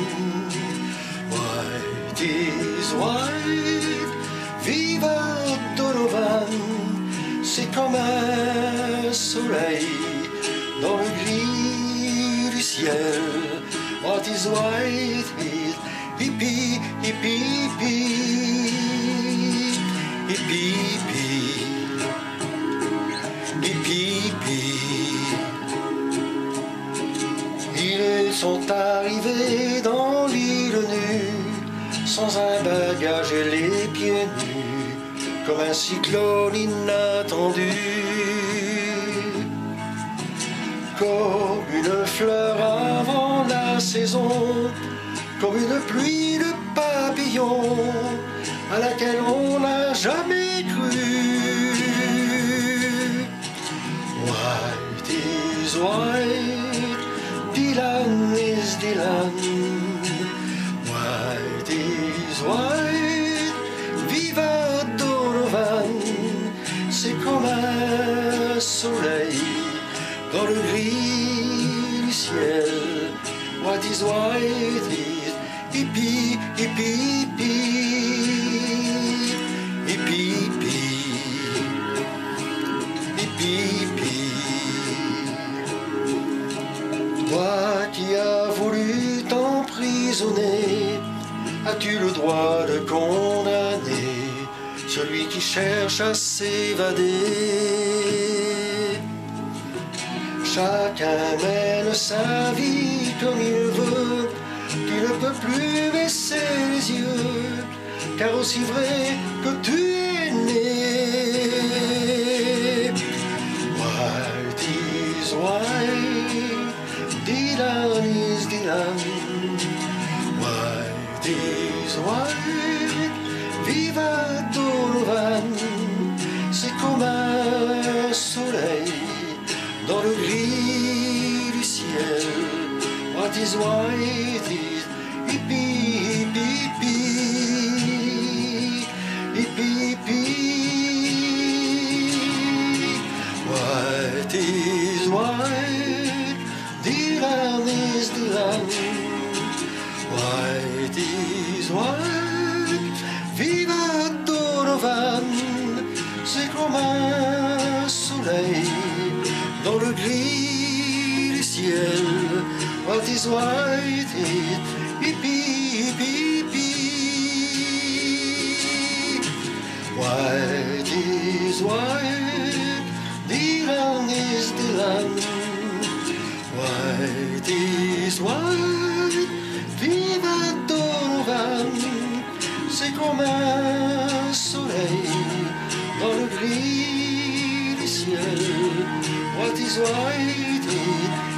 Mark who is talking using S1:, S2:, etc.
S1: White is white, viva Donovan, c'est comme un soleil dans le gris du ciel. What is white is hippie, hippie, hippie, hippie, hippie, hippie. Ils sont arrivés dans l'île nue, sans un bagage et les pieds nus, comme un cyclone inattendu. Comme une fleur avant la saison, comme une pluie de papillons à laquelle on n'a jamais cru. White is white, Dylan is Dylan. White is white, viva Donovan, c'est comme un soleil dans le gris du ciel. What is white is hippie, hippie, hippie, hippie, hippie, hippie. Toi qui as voulu t'emprisonner, as-tu le droit de condamner celui qui cherche à s'évader? Chacun mène sa vie comme il veut, tu ne peux plus baisser les yeux, car aussi vrai que tu es né. White is white, Dylan is Dylan. White is white, viva Donovan, c'est comme un soleil dans le gris du ciel. What is white is hippie, hippie, hippie, hippie. White is white, Dylan is Dylan. White is white, viva Donovan, c'est comme un soleil dans le gris du ciel. What is white is hippie, hippie, hippie. White is white, Dylan is Dylan. White is white, viva Donovan, c'est comme un soleil dans le gris du ciel. What is white is